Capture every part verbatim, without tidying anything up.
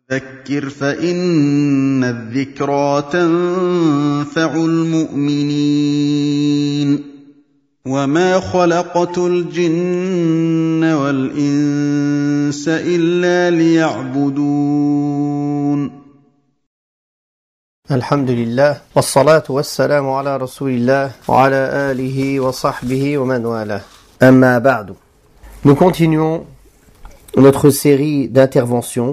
فذكر فإن الذكرى تنفع المؤمنين وما خلقت الجن والإنس إلا ليعبدون. الحمد لله والصلاة والسلام على رسول الله وعلى آله وصحبه ومن والاه. أما بعد. Nous continuons notre série d'interventions.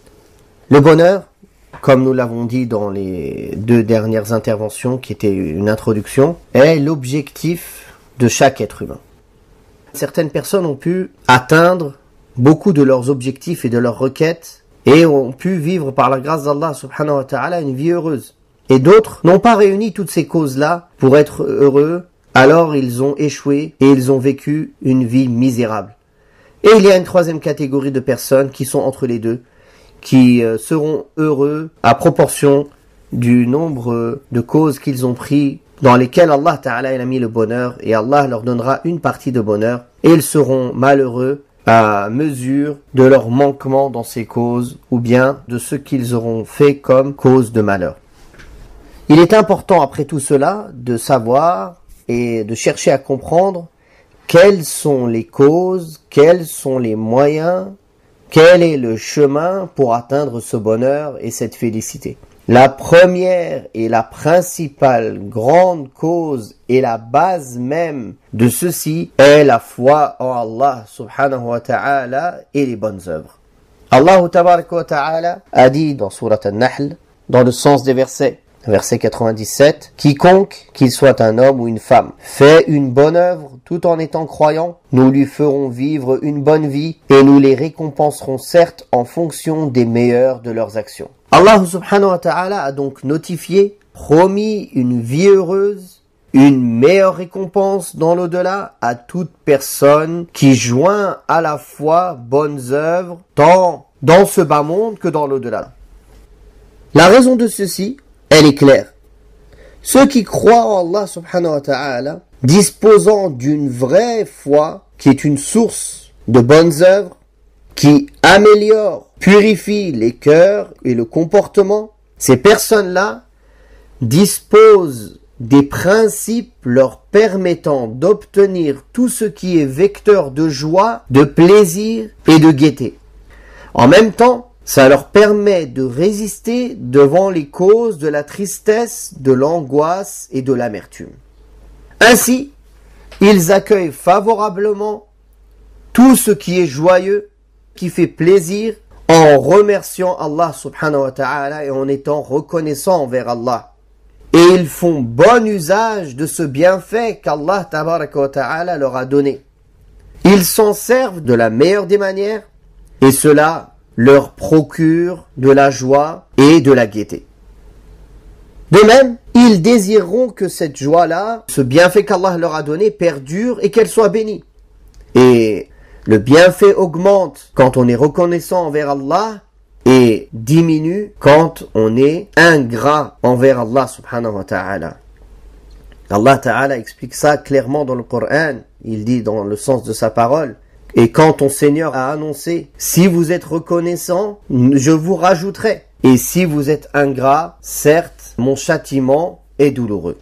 Le bonheur, comme nous l'avons dit dans les deux dernières interventions qui étaient une introduction, est l'objectif de chaque être humain. Certaines personnes ont pu atteindre beaucoup de leurs objectifs et de leurs requêtes et ont pu vivre par la grâce d'Allah subhanahu wa ta'ala une vie heureuse. Et d'autres n'ont pas réuni toutes ces causes-là pour être heureux, alors ils ont échoué et ils ont vécu une vie misérable. Et il y a une troisième catégorie de personnes qui sont entre les deux, qui seront heureux à proportion du nombre de causes qu'ils ont pris dans lesquelles Allah Ta'ala a mis le bonheur, et Allah leur donnera une partie de bonheur, et ils seront malheureux à mesure de leur manquement dans ces causes ou bien de ce qu'ils auront fait comme cause de malheur. Il est important après tout cela de savoir et de chercher à comprendre quelles sont les causes, quels sont les moyens, quel est le chemin pour atteindre ce bonheur et cette félicité. La première et la principale grande cause et la base même de ceci est la foi en Allah subhanahu wa ta'ala et les bonnes œuvres. Allah tabaraka wa ta'ala a dit dans Surat An-Nahl, dans le sens des versets, verset quatre-vingt-dix-sept, quiconque, qu'il soit un homme ou une femme, fait une bonne œuvre tout en étant croyant, nous lui ferons vivre une bonne vie et nous les récompenserons certes en fonction des meilleures de leurs actions. Allah subhanahu wa ta'ala a donc notifié, promis une vie heureuse, une meilleure récompense dans l'au-delà à toute personne qui joint à la fois bonnes œuvres tant dans ce bas monde que dans l'au-delà. La raison de ceci, elle est claire. Ceux qui croient en Allah subhanahu wa ta'ala, disposant d'une vraie foi, qui est une source de bonnes œuvres, qui améliore, purifie les cœurs et le comportement, ces personnes-là disposent des principes leur permettant d'obtenir tout ce qui est vecteur de joie, de plaisir et de gaieté. En même temps, ça leur permet de résister devant les causes de la tristesse, de l'angoisse et de l'amertume. Ainsi, ils accueillent favorablement tout ce qui est joyeux, qui fait plaisir, en remerciant Allah subhanahu wa ta'ala et en étant reconnaissants envers Allah. Et ils font bon usage de ce bienfait qu'Allah tabaraka wa ta'ala leur a donné. Ils s'en servent de la meilleure des manières et cela leur procure de la joie et de la gaieté. De même, ils désireront que cette joie-là, ce bienfait qu'Allah leur a donné, perdure et qu'elle soit bénie. Et le bienfait augmente quand on est reconnaissant envers Allah et diminue quand on est ingrat envers Allah subhanahu wa ta'ala. Allah ta'ala explique ça clairement dans le Coran. Il dit dans le sens de sa parole: et quand ton Seigneur a annoncé, si vous êtes reconnaissant, je vous rajouterai. Et si vous êtes ingrat, certes, mon châtiment est douloureux.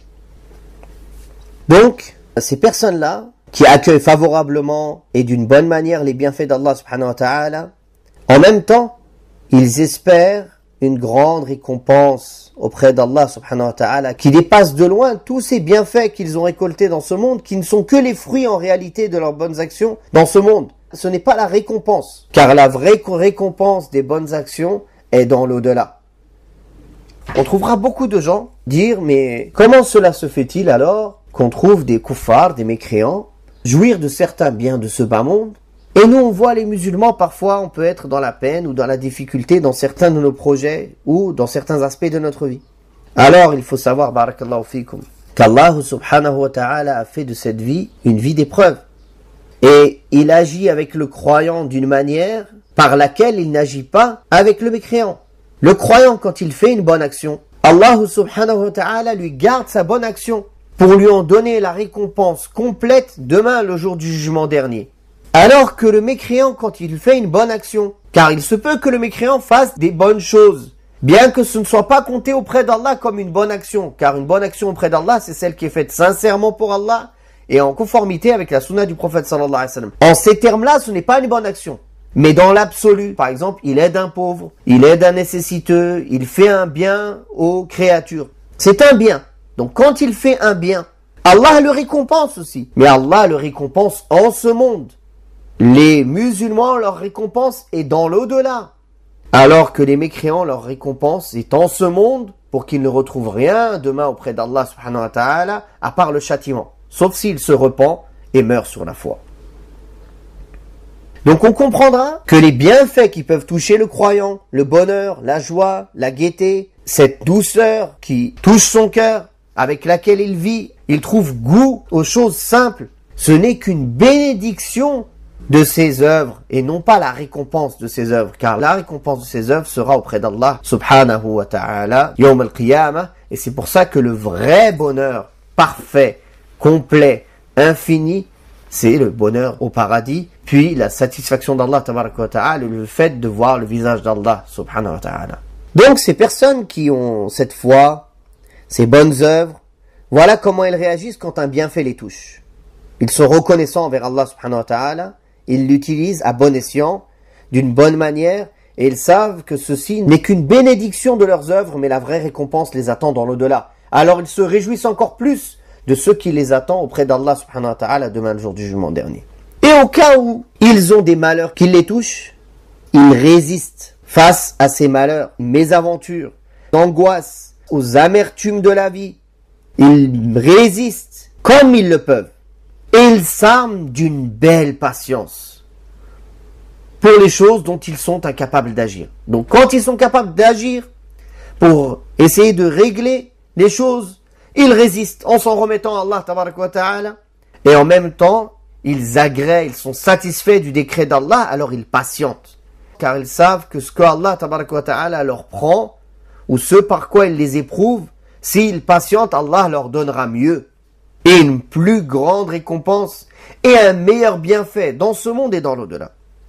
Donc, ces personnes-là, qui accueillent favorablement et d'une bonne manière les bienfaits d'Allah subhanahu wa ta'ala, en même temps, ils espèrent une grande récompense auprès d'Allah subhanahu wa ta'ala, qui dépasse de loin tous ces bienfaits qu'ils ont récoltés dans ce monde, qui ne sont que les fruits en réalité de leurs bonnes actions dans ce monde. Ce n'est pas la récompense, car la vraie récompense des bonnes actions est dans l'au-delà. On trouvera beaucoup de gens dire, mais comment cela se fait-il alors qu'on trouve des kuffars, des mécréants, jouir de certains biens de ce bas monde? Et nous, on voit les musulmans, parfois, on peut être dans la peine ou dans la difficulté dans certains de nos projets ou dans certains aspects de notre vie. Alors, il faut savoir, barakallahu fikum, qu'Allah subhanahu wa ta'ala a fait de cette vie une vie d'épreuve. Et il agit avec le croyant d'une manière par laquelle il n'agit pas avec le mécréant. Le croyant, quand il fait une bonne action, Allah subhanahu wa ta'ala lui garde sa bonne action pour lui en donner la récompense complète demain, le jour du jugement dernier. Alors que le mécréant, quand il fait une bonne action, Car il se peut que le mécréant fasse des bonnes choses, bien que ce ne soit pas compté auprès d'Allah comme une bonne action. Car une bonne action auprès d'Allah, c'est celle qui est faite sincèrement pour Allah et en conformité avec la sunna du prophète sallallahu alayhi wa sallam. En ces termes-là, ce n'est pas une bonne action. Mais dans l'absolu, par exemple, il aide un pauvre, il aide un nécessiteux, il fait un bien aux créatures. C'est un bien. Donc quand il fait un bien, Allah le récompense aussi. Mais Allah le récompense en ce monde. Les musulmans, leur récompense est dans l'au-delà. Alors que les mécréants, leur récompense est en ce monde pour qu'ils ne retrouvent rien demain auprès d'Allah subhanahu wa ta'ala à part le châtiment. Sauf s'il se repent et meurt sur la foi. Donc on comprendra que les bienfaits qui peuvent toucher le croyant, le bonheur, la joie, la gaieté, cette douceur qui touche son cœur, avec laquelle il vit, il trouve goût aux choses simples, ce n'est qu'une bénédiction de ses œuvres et non pas la récompense de ses œuvres, car la récompense de ses œuvres sera auprès d'Allah subhanahu wa ta'ala yawm al-qiyamah, et c'est pour ça que le vrai bonheur parfait, complet, infini, c'est le bonheur au paradis, puis la satisfaction d'Allah tabaraka wa ta'ala, le fait de voir le visage d'Allah subhanahu wa ta'ala. Donc ces personnes qui ont cette foi, ces bonnes œuvres, voilà comment elles réagissent quand un bienfait les touche. Ils sont reconnaissants envers Allah subhanahu wa ta'ala, ils l'utilisent à bon escient, d'une bonne manière, et ils savent que ceci n'est qu'une bénédiction de leurs œuvres, mais la vraie récompense les attend dans l'au-delà. Alors ils se réjouissent encore plus de ce qui les attend auprès d'Allah subhanahu wa ta'ala demain le jour du jugement dernier. Et au cas où ils ont des malheurs qui les touchent, ils résistent face à ces malheurs, mésaventures, angoisses, aux amertumes de la vie. Ils résistent comme ils le peuvent. Et ils s'arment d'une belle patience pour les choses dont ils sont incapables d'agir. Donc quand ils sont capables d'agir pour essayer de régler les choses, ils résistent en s'en remettant à Allah tabaraka wa ta'ala, et en même temps ils agréent, ils sont satisfaits du décret d'Allah, alors ils patientent, car ils savent que ce que Allah tabaraka wa ta'ala leur prend, ou ce par quoi ils les éprouvent, s'ils patientent, Allah leur donnera mieux, et une plus grande récompense, et un meilleur bienfait dans ce monde et dans l'au-delà.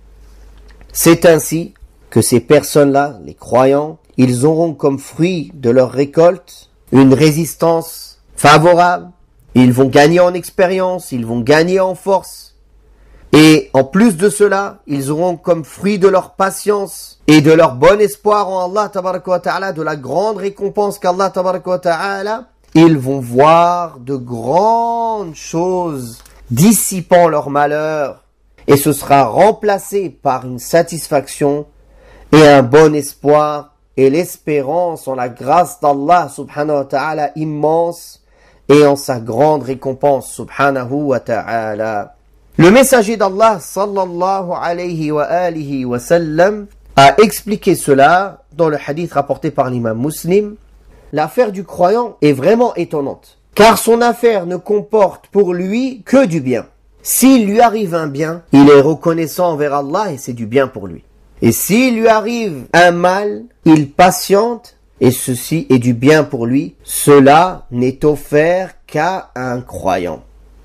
C'est ainsi que ces personnes-là, les croyants, ils auront comme fruit de leur récolte une résistance favorable, ils vont gagner en expérience, ils vont gagner en force, et en plus de cela, ils auront comme fruit de leur patience et de leur bon espoir en Allah tabaraka wa ta'ala, de la grande récompense qu'Allah tabaraka wa ta'ala, ils vont voir de grandes choses dissipant leur malheur, et ce sera remplacé par une satisfaction et un bon espoir et l'espérance en la grâce d'Allah subhanahu wa ta'ala immense et en sa grande récompense subhanahu wa ta'ala. Le messager d'Allah sallallahu alayhi wa alihi wa sallam a expliqué cela dans le hadith rapporté par l'imam Muslim. L'affaire du croyant est vraiment étonnante, car son affaire ne comporte pour lui que du bien. S'il lui arrive un bien, il est reconnaissant envers Allah et c'est du bien pour lui. Et s'il lui arrive un mal, il patiente et ceci est du bien pour lui. Cela n'est offert qu'à un croyant.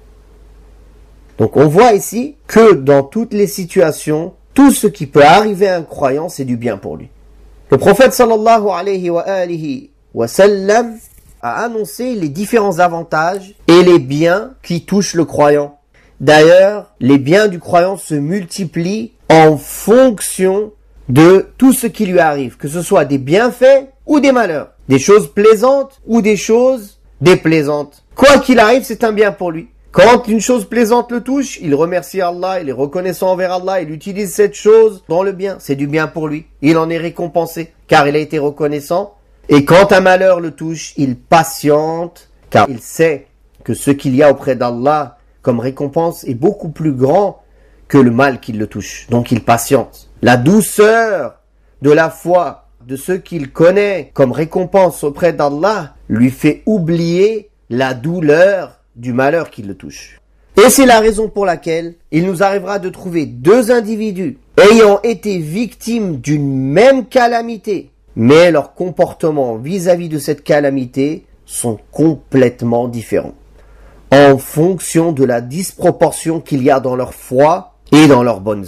Donc on voit ici que dans toutes les situations, tout ce qui peut arriver à un croyant, c'est du bien pour lui. Le prophète sallallahu alayhi wa alihi wa sallam a annoncé les différents avantages et les biens qui touchent le croyant. D'ailleurs, les biens du croyant se multiplient en fonction de tout ce qui lui arrive, que ce soit des bienfaits ou des malheurs, des choses plaisantes ou des choses déplaisantes. Quoi qu'il arrive, c'est un bien pour lui. Quand une chose plaisante le touche, il remercie Allah, il est reconnaissant envers Allah, il utilise cette chose dans le bien. C'est du bien pour lui. Il en est récompensé, car il a été reconnaissant. Et quand un malheur le touche, il patiente, car il sait que ce qu'il y a auprès d'Allah comme récompense est beaucoup plus grand que le mal qui le touche. Donc il patiente. La douceur de la foi de ce qu'il connaît comme récompense auprès d'Allah lui fait oublier la douleur du malheur qui le touche. Et c'est la raison pour laquelle il nous arrivera de trouver deux individus ayant été victimes d'une même calamité, mais leurs comportements vis-à-vis de cette calamité sont complètement différents, en fonction de la disproportion qu'il y a dans leur foi et dans leurs bonnes œuvres.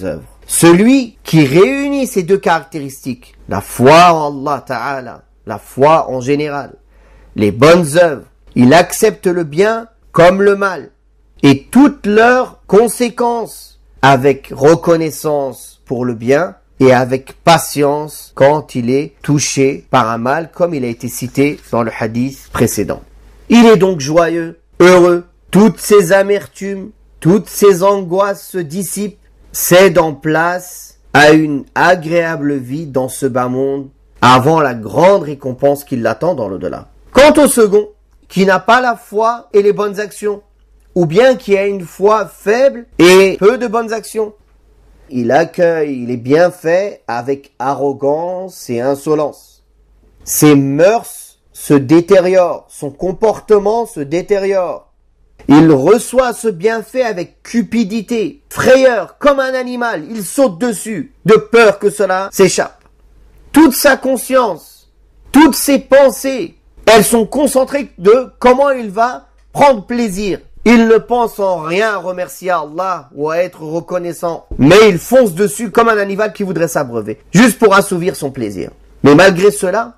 Celui qui réunit ces deux caractéristiques, la foi en Allah Ta'ala, la foi en général, les bonnes œuvres, il accepte le bien comme le mal et toutes leurs conséquences avec reconnaissance pour le bien et avec patience quand il est touché par un mal comme il a été cité dans le hadith précédent. Il est donc joyeux, heureux, toutes ces amertumes, toutes ces angoisses se dissipent, cèdent en place à une agréable vie dans ce bas monde avant la grande récompense qui l'attend dans l'au-delà. Quant au second, qui n'a pas la foi et les bonnes actions, ou bien qui a une foi faible et peu de bonnes actions, il accueille les bienfaits avec arrogance et insolence. Ses mœurs se détériorent, son comportement se détériore. Il reçoit ce bienfait avec cupidité, frayeur, comme un animal. Il saute dessus, de peur que cela s'échappe. Toute sa conscience, toutes ses pensées, elles sont concentrées de comment il va prendre plaisir. Il ne pense en rien à remercier Allah ou à être reconnaissant. Mais il fonce dessus comme un animal qui voudrait s'abreuver, juste pour assouvir son plaisir. Mais malgré cela,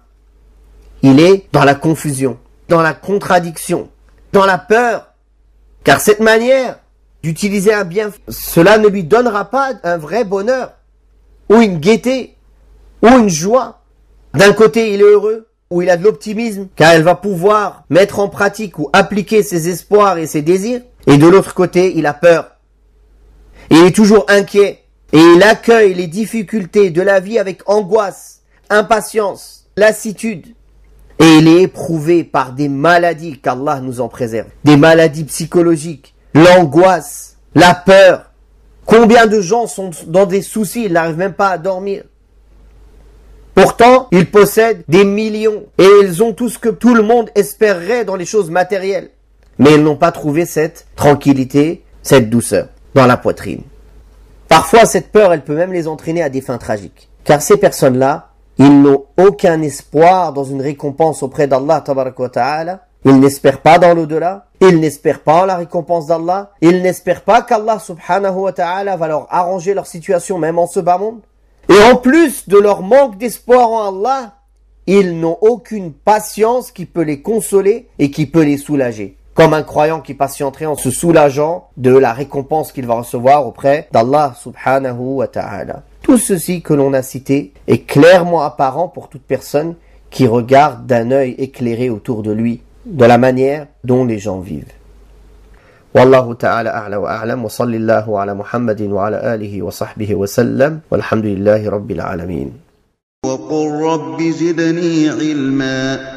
il est dans la confusion, dans la contradiction, dans la peur. Car cette manière d'utiliser un bien, cela ne lui donnera pas un vrai bonheur, ou une gaieté, ou une joie. D'un côté, il est heureux, ou il a de l'optimisme, car il va pouvoir mettre en pratique ou appliquer ses espoirs et ses désirs. Et de l'autre côté, il a peur. Et il est toujours inquiet. Et il accueille les difficultés de la vie avec angoisse, impatience, lassitude. Et il est éprouvé par des maladies qu'Allah nous en préserve. Des maladies psychologiques, l'angoisse, la peur. Combien de gens sont dans des soucis, ils n'arrivent même pas à dormir. Pourtant, ils possèdent des millions et ils ont tout ce que tout le monde espérerait dans les choses matérielles. Mais ils n'ont pas trouvé cette tranquillité, cette douceur dans la poitrine. Parfois, cette peur, elle peut même les entraîner à des fins tragiques. Car ces personnes-là, ils n'ont aucun espoir dans une récompense auprès d'Allah tabaraka wa ta'ala. Ils n'espèrent pas dans l'au-delà. Ils n'espèrent pas en la récompense d'Allah. Ils n'espèrent pas qu'Allah subhanahu wa ta'ala va leur arranger leur situation même en ce bas monde. Et en plus de leur manque d'espoir en Allah, ils n'ont aucune patience qui peut les consoler et qui peut les soulager. Comme un croyant qui patienterait en se soulageant de la récompense qu'il va recevoir auprès d'Allah subhanahu wa ta'ala. Tout ceci que l'on a cité est clairement apparent pour toute personne qui regarde d'un œil éclairé autour de lui, de la manière dont les gens vivent. Wallahu ta'ala a'la wa a'lam wa sallallahu ala Muhammadin wa ala alihi wa sahbihi wa sallam walhamdulillahi rabbil alamin. وقل رب زدني علما